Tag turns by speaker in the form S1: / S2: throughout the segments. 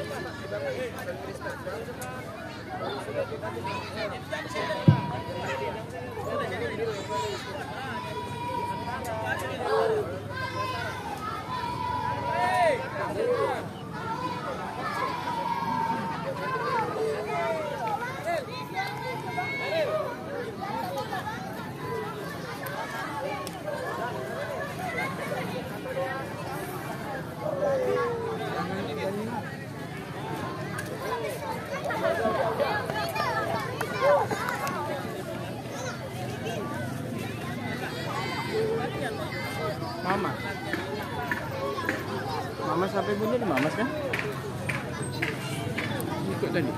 S1: Mama sampai bunyi di Mamas kan? Ikut tadi.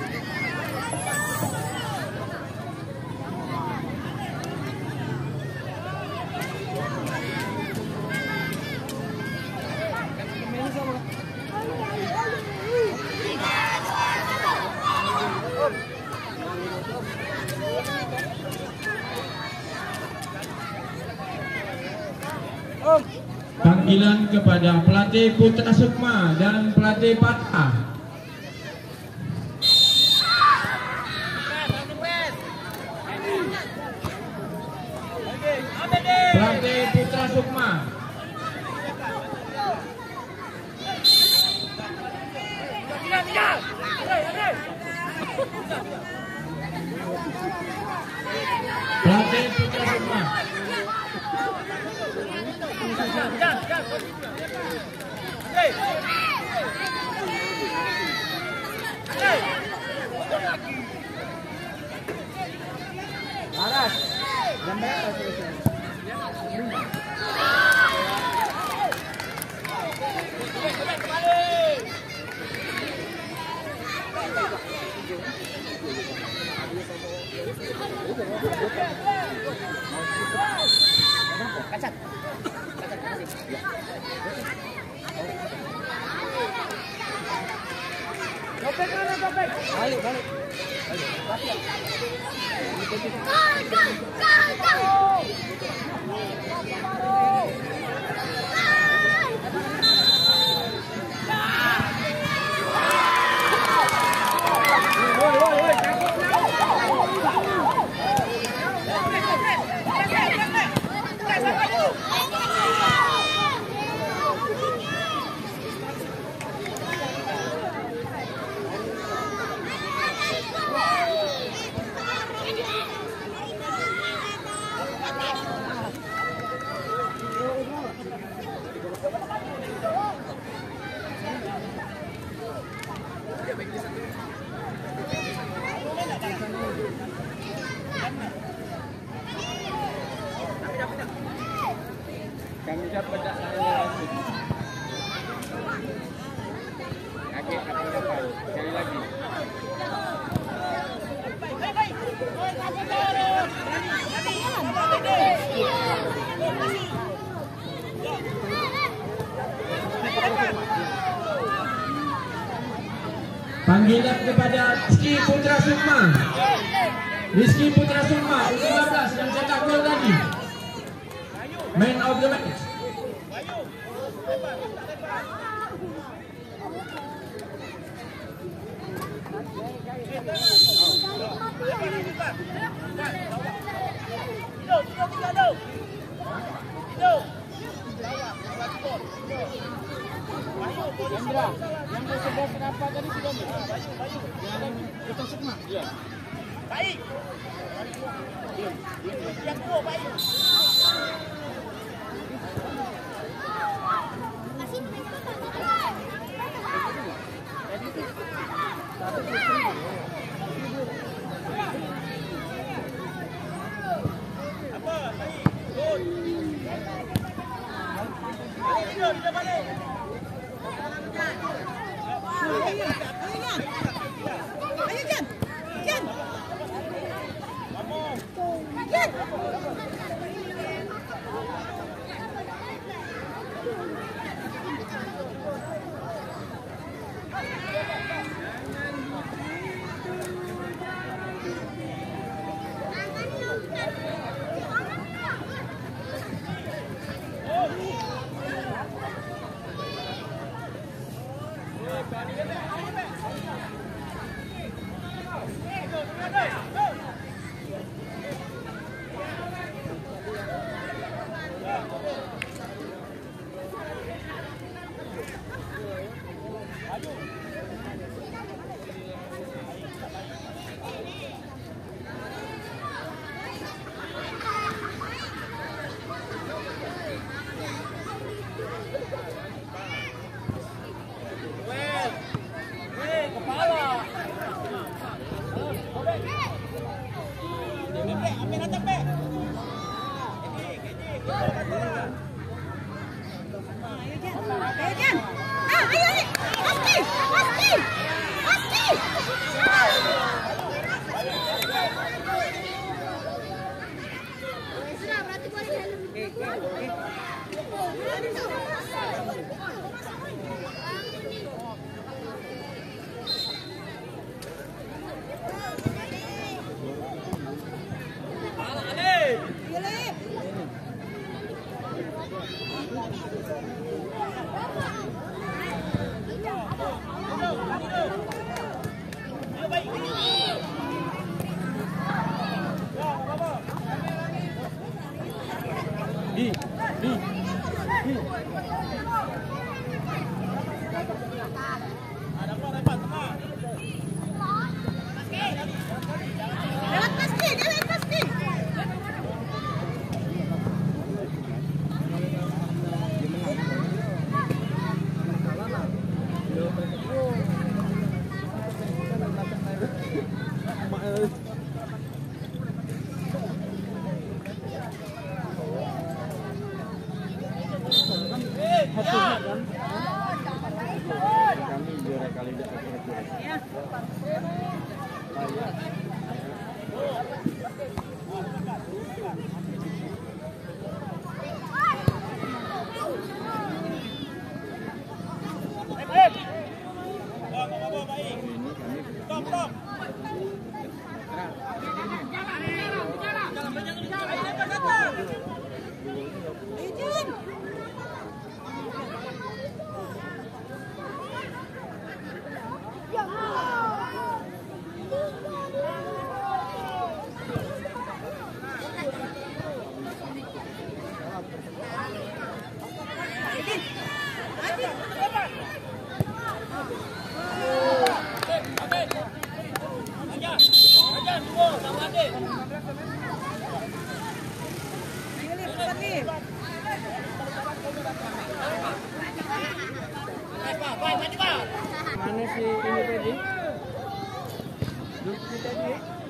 S2: Panggilan kepada pelatih Putra Sukma dan pelatih Patah. Pelatih Putra Sukma. Pelatih Putra Sukma.
S1: Laras, gambar apa sih? Kacat. Topek mana topek? Balik. Kami dapat tak lagi. Kaget akan dapat. Sekali lagi.
S2: Panggilan kepada Rizky Putra Sukma. Rizky Putra Sukma U15 yang cetak gol tadi. Man of the match.
S1: Indra, yang bersebelah kenapa tadi sudah Bayu. Kita Sukma. Iya. Baik. Yang kedua Bayu. Apa? Baik. Gol. Balik. Dia balik. Mana si ini tadi? Duki tadi.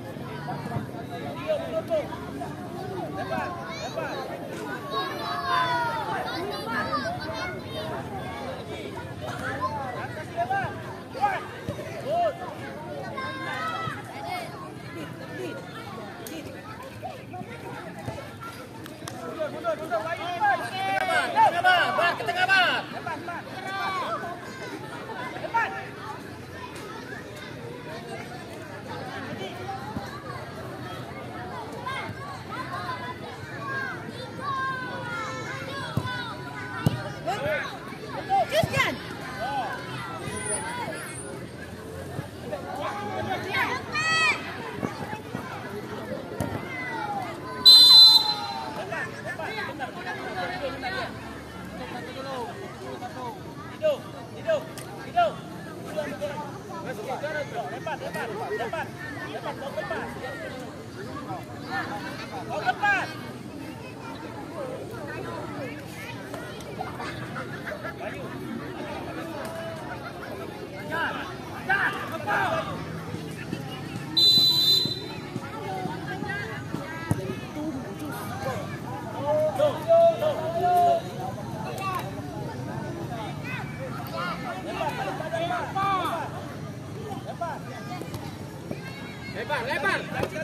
S1: Lebar.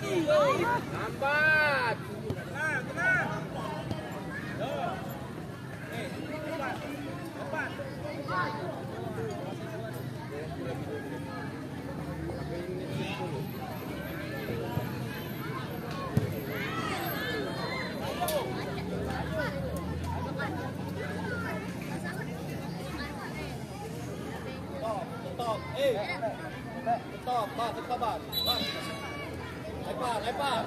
S1: Lambat. Tenang. Stop. Lebar.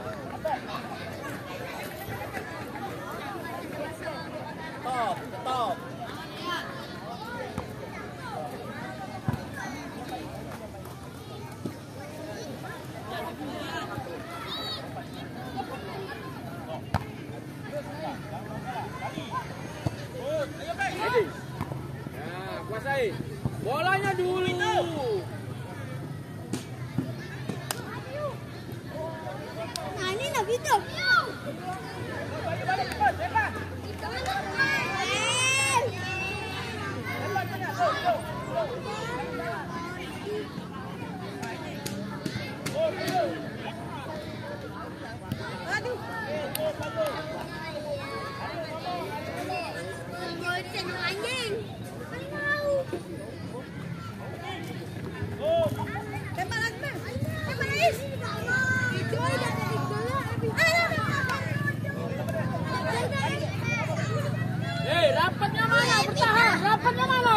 S1: Stop. Kuasai. Bolanya dulu.
S3: Ini nak video.
S1: Rapatnya mana? Bertahan. Rapatnya mana?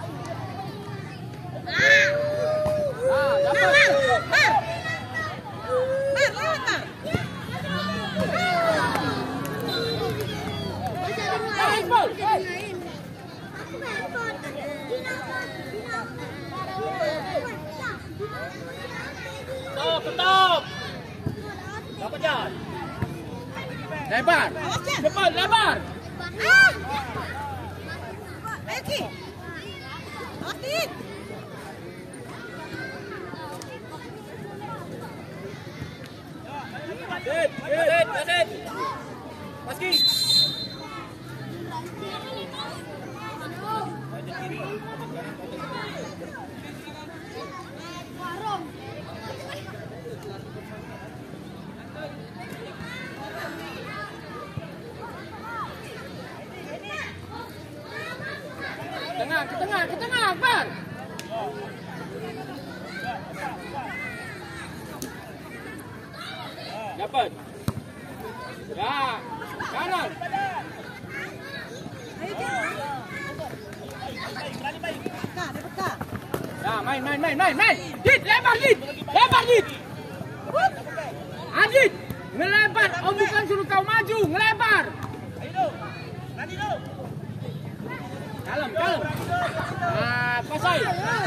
S1: Stop. Dapat jalan. Lebar. Cepat, lebar.
S3: Lagi. Oke.
S1: Adet. Paski. tengah, Akbar. Dapat. Ya, kanan. Ya, main. Dit, lebar Dit. Adit, ngelebar. Om bukan suruh kau maju, ngelebar. Kalem. Nah, pasai.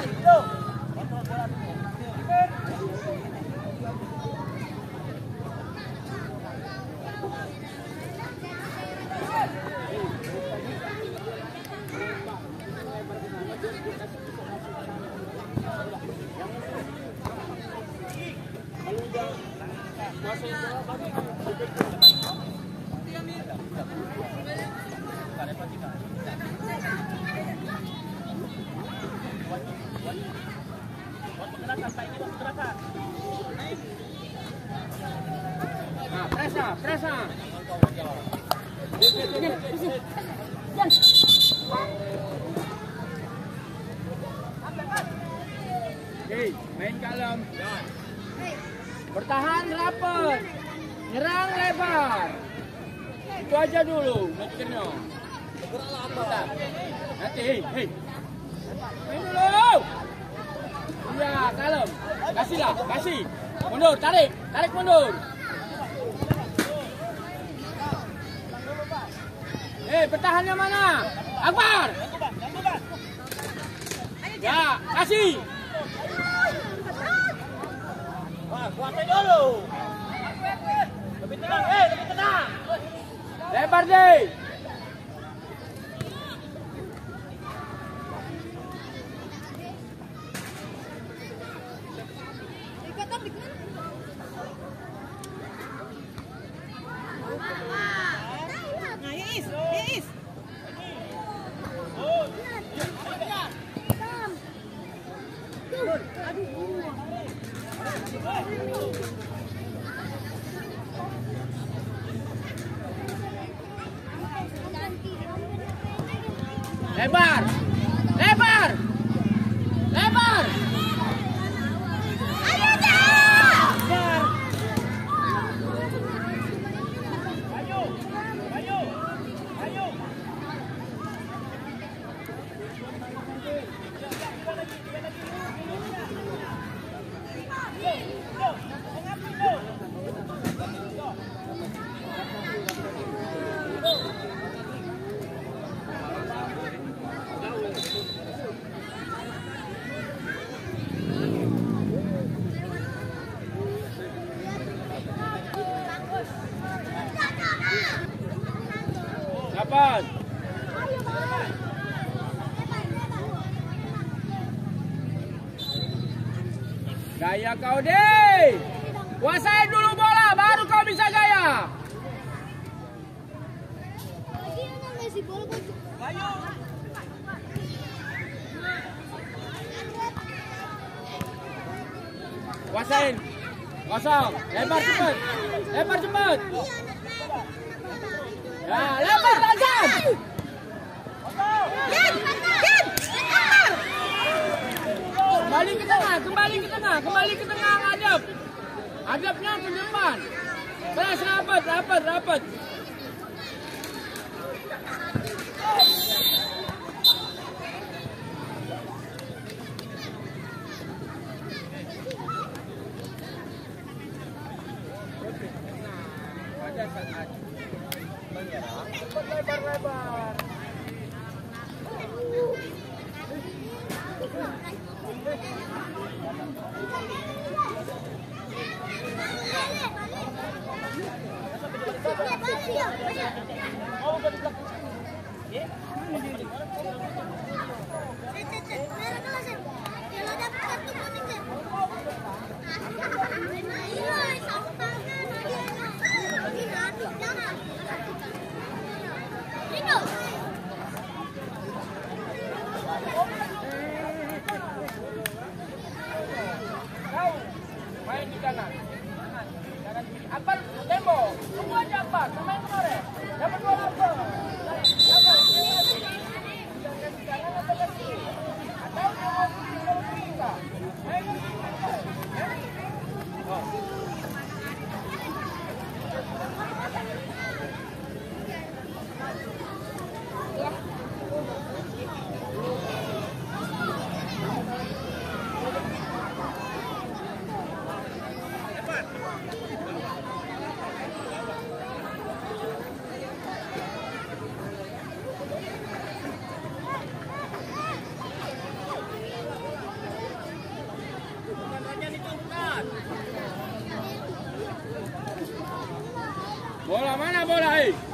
S1: Nah, presa. Oke, main kalem. Bertahan rapat. Nyerang lebar. Itu aja dulu mikirnya. Nanti, hei. Main dulu. Iya, kalem. Kasih. Mundur, tarik mundur. Pertahannya mana? Akbar. Ya, kasih.
S4: Wah, kuatin dulu. Lebih tenang.
S1: Lebar deh. Lebar. Dapat. Gaya kau deh. Kuasain dulu bola, baru kau bisa gaya. Kuasain. Kosong. Lebar cepat. Ya, lebar tajam. Kembali ke tengah, hadap. Hadapnya ke depan. Beras rapat. Pada saat menyerang, lebar. Main di kanan. Akbar tembok. Tunggu aja Akbar. Main kemarin. Dapat bola apa? Dapat. Bola mana bola,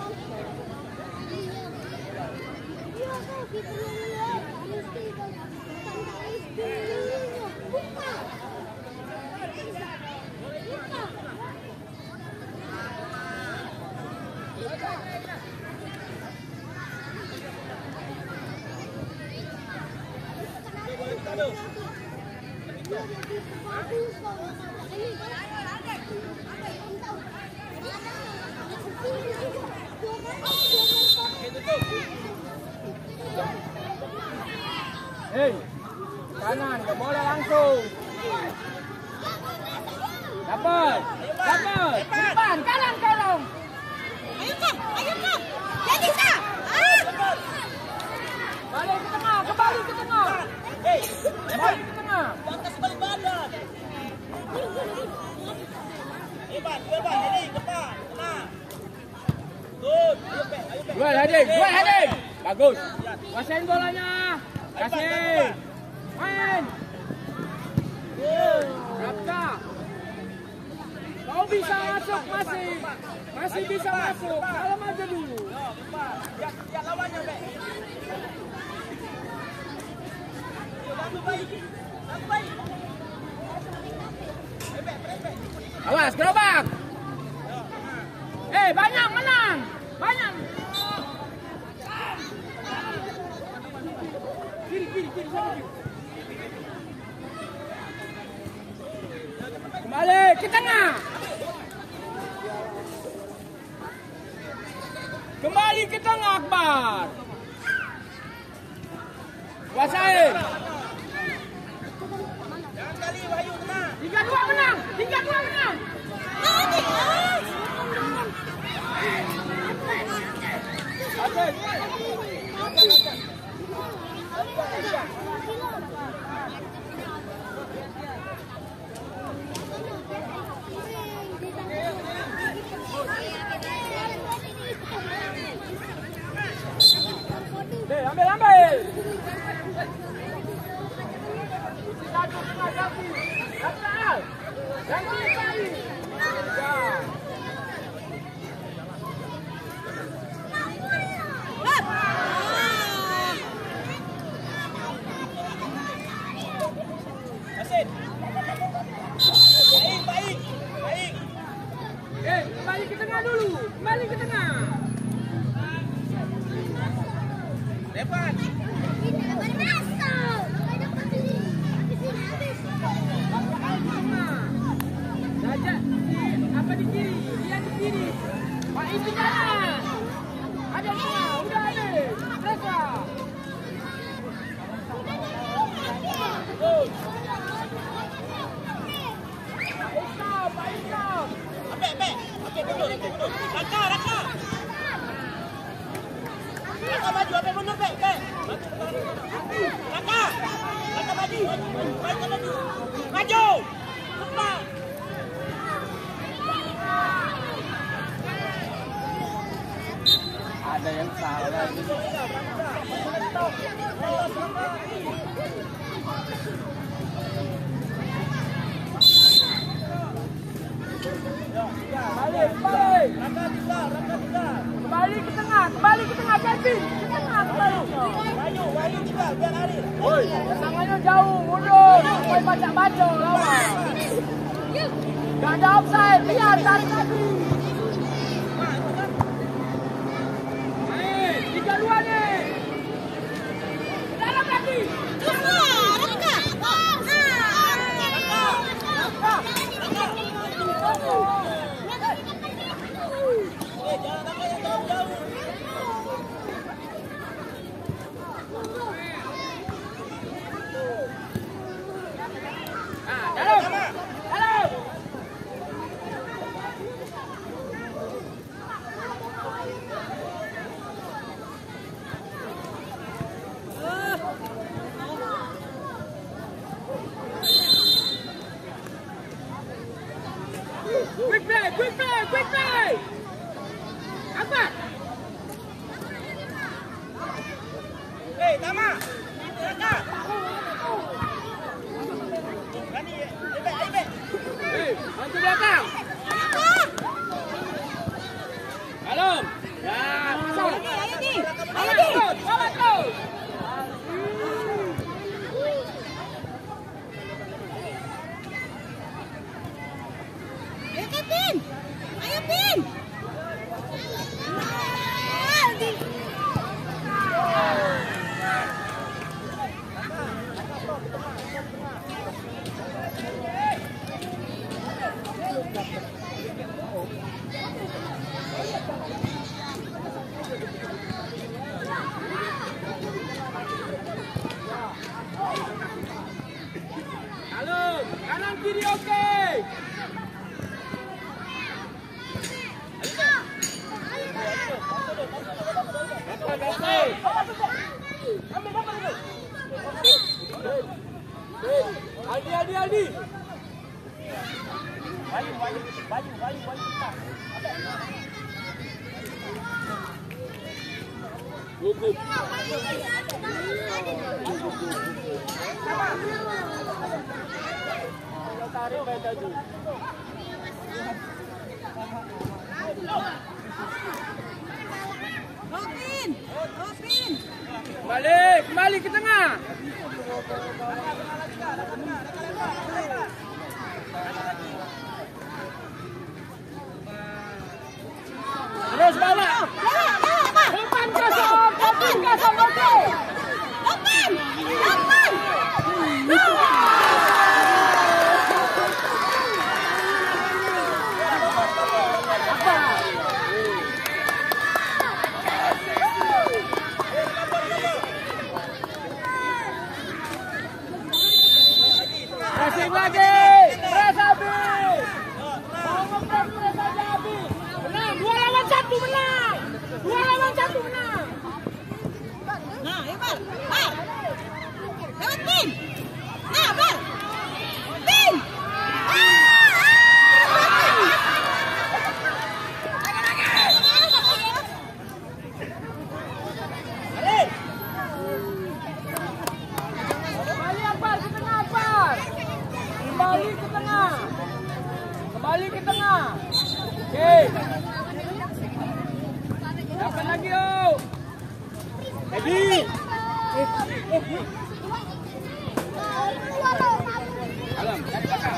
S1: Kanan, ke bola langsung. Dapat. Ke depan, kanan tolong.
S3: Ayo Kak. Jadi Kak.
S1: Balik ke tengah, kembali ke tengah. Balik ke tengah.
S4: Atas balik badan. Hebat, ini depan. Tenang. Good. Ayo, Pek.
S1: Buat Hadim. Bagus. Kuasain bolanya. Kasih. Main. Rapka. Kau bisa masuk masih bisa masuk. Kalau maju dulu.
S4: Ya lawannya, Pek. Satu baik.
S1: Awas, gerobak. Banyak menang. Banyak. Kiri, sama kiri. Kembali ke tengah. Kembali ke tengah, Akbar. Kuasain.
S4: Jangan kali Wahyu tenang.
S1: 3-2 menang. Ambil. Satu tengah kaki. Ganti kali.
S4: Asin. Baik.
S1: Kembali ke tengah dulu.
S4: Depan.
S1: Apa di kiri? Dia di kiri. Pak Ibu kanan. Ada tengah. Udah ada. Mereka. Pak Isam.
S4: Ambil dulu. Raka. Raka maju, ambil mundur, Pek. Raka maju. Maju. Cepat.
S1: Ada yang salah. Balik.
S4: Raka tinggal.
S1: Kembali ke tengah, Kevin. Ke tengah kembali.
S4: Wahyu tinggal, biar Arif.
S1: Tangannya jauh, mundur. Sampai baca-baca lawan. Gak ada offside, biar tarik lagi. 3-2 nih. Dalam lagi. Quick play! Apa?
S4: Tama! Raka!
S1: Bantu belakang!
S3: Ayo Pin. Ayo Pin.
S1: Kanan kiri okey. Aldi. Baju. Good. Tarik baik baju.
S3: Hopin.
S1: Kembali ke tengah. Terus bawa. Depan kosong. Okey.
S3: Hopin.
S1: Pressing lagi. Press habis. Mau nge-press saja habis. Menang. 2 lawan 1 menang.
S3: Nah, ayo Bar. Lewat Pin. Nah, Bar. Pin.
S1: Kembali ke tengah. Okey. Dapat lagi yuk. Ready. Alam, cari belakang.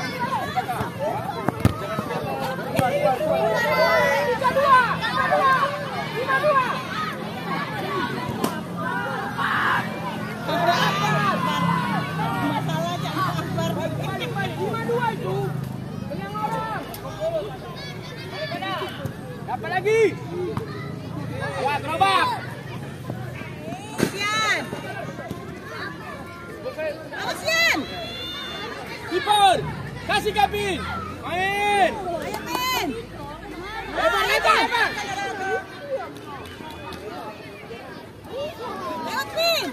S1: Dapat lagi. Wah, gerobak.
S3: Sian.
S1: Kiper. Kasih Kapin. Main.
S3: Ayo Pin.
S1: Lebar.
S3: Lewat Pin.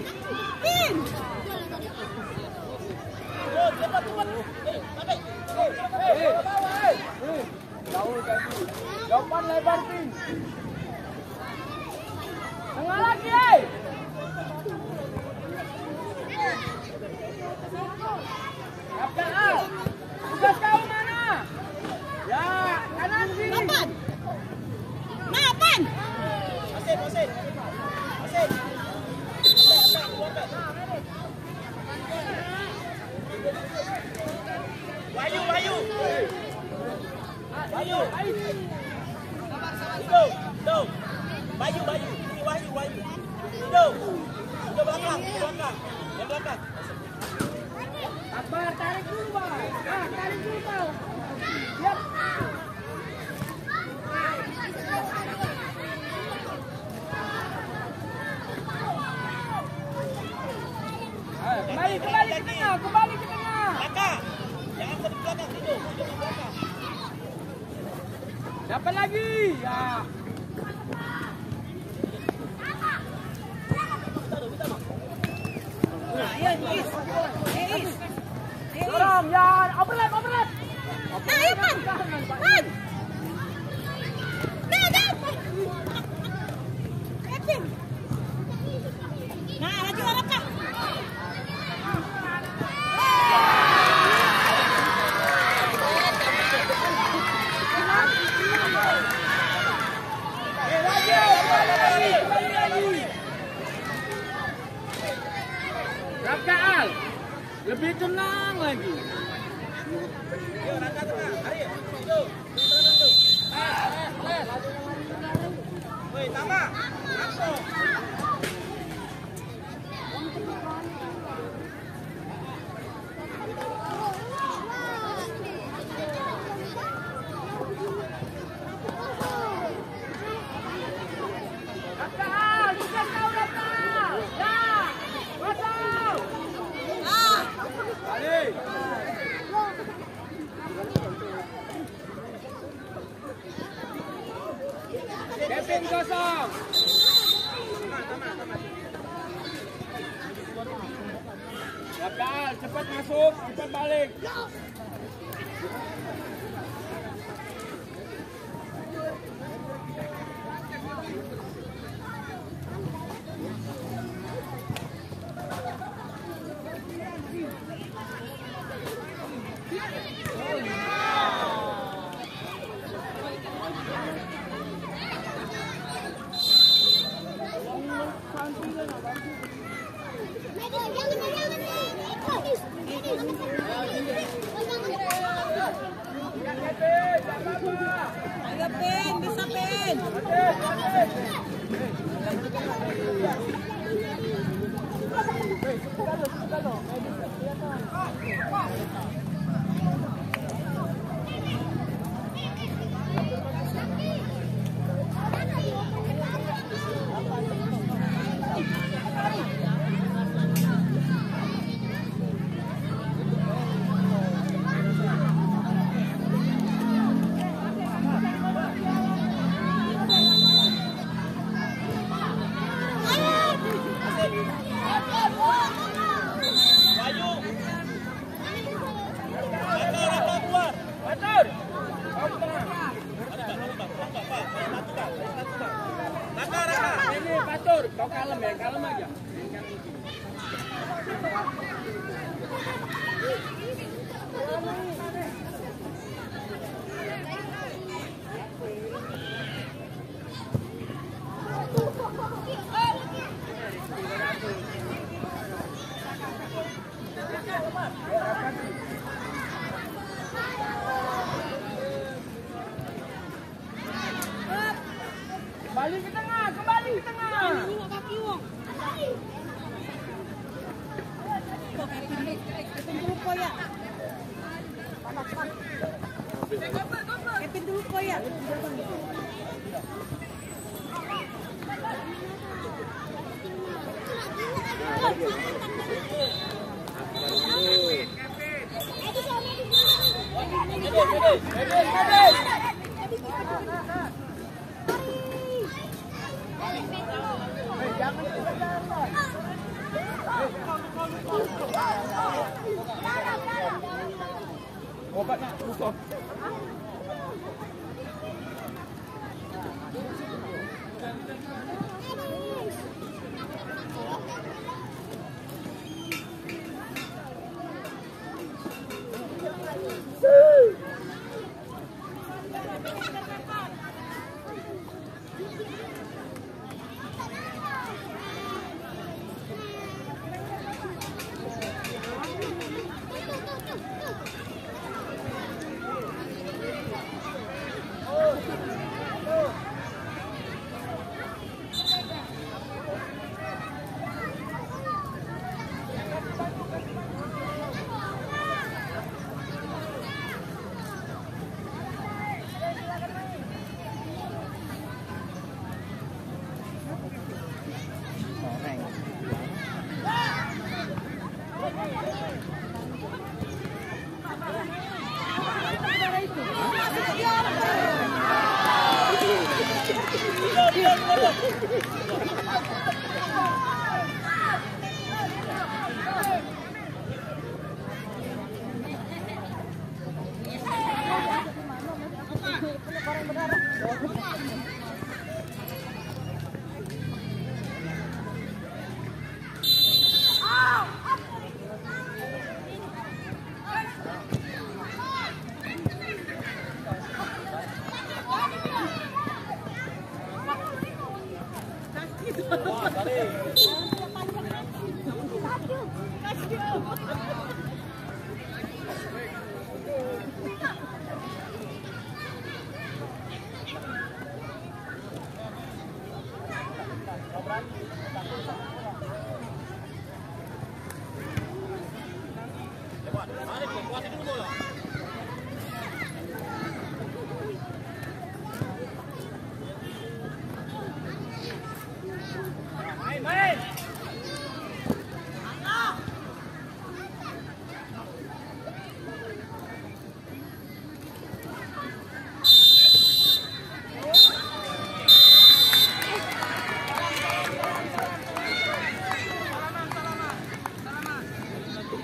S1: Depan lebar Pin. Tengah lagi. Kapten. Tugas kau mana? Ya, kanan kiri.
S3: Depan. Nah, Pan.
S4: Asin. Wayu. Tuh. Bayu. Ini Wayu. Tuh belakang. Yang belakang.
S1: Akbar, tarik dulu, Bang. Tarik dulu, Bang. Siap. Kembali ke tengah.
S4: Belakang. Jangan ke belakang, duduk di belakang.
S1: Dapat lagi. Ya. Dorong, ya. Overlap.
S3: Nah, ayo Pan. Nah, Pin. Nah, laju Kak.
S1: Rakaal. Lebih tenang lagi.
S4: Yo, rangka tengah. Hari. Tuh.
S1: Gagal, cepat masuk, cepat balik.
S3: Ada pen, bisa pen. Kau kalem ya, kalem aja. Kembali ke tengah, kembali ke tengah. Kepin dulu kok ya.
S1: Obatnya lupa. Wah,